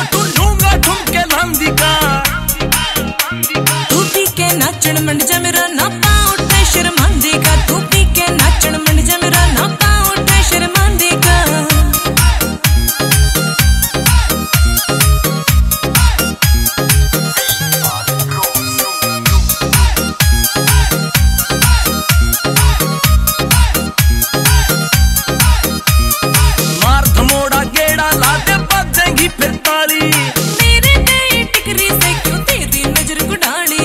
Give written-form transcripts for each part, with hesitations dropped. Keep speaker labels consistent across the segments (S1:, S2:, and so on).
S1: छोटू लूंगा ठुमके लांदी का।
S2: तू पी के नाचन मंड जा मेरा ना पाँव उठे शर्मांदी का। तू पी के नाचन मंड जा मेरा ना पाँव उठे शर्मांदी का।
S1: मार धमोड़ा गेड़ा ला दे बजेंगी फिर ताली।
S2: मेरे पे टिकरी से क्यों तेरी नजर गुडाली।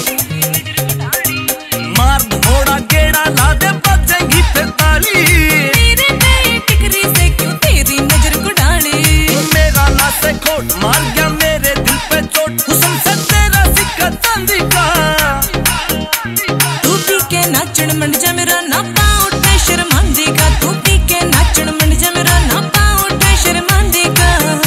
S1: मार धमोड़ा गेड़ा ला दे बजेंगी फिर ताली।
S2: मेरे पे टिकरी से क्यों तेरी नजर गुडाली।
S1: मेरा ना से खोट मार गया मेरे दिल पे चोट। हुस्न से तेरा सिक्का चांदी का।
S2: तू पी के नाचन मंड जा मेरा ना पाँव उठे शर्मांदी का। तू पी के नाचन मंड जा मेरा ना पाँव उठे शर्मांदी का।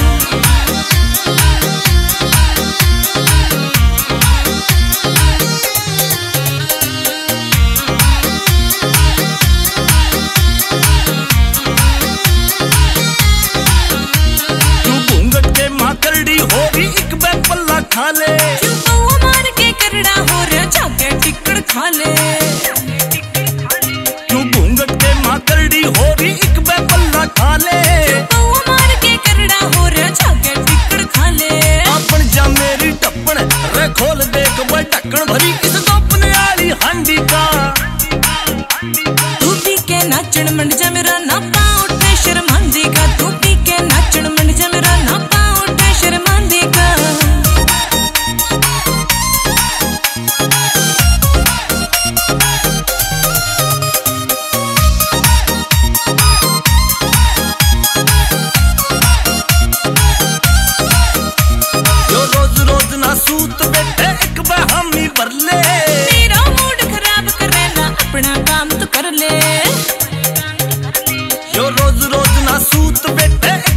S1: तू घूंघट के माकड़ी हो रही एक बै पल्ला खा ले।
S2: क्यों पौआ मार के करड़ा हो रहा जाके टिक्कड़ खा ले।
S1: तू घूंघट के माकड़ी हो रही एक बै पल्ला खा ले।
S2: पौआ मार के करड़ा हो रहा जाके टिक्कड़ खा ले।
S1: अपन जा मेरी टप्पण रे खोल देख वह ढक्कन भरी इस दोपने आली हांडी का।
S2: तू पी के नाचन मंड जा मेरा ना पाँव उठे शर्मांदी का। तू पी के नाचन मंड जा मेरा ना पाँव उठे शर्मांदी का।
S1: जो रोज रोज ना सूत बैठे एक बहामी भर ले।
S2: मेरा मूड खराब करे ना अपना काम तो कर ले।
S1: जो रोज रोज ना सूत बैठे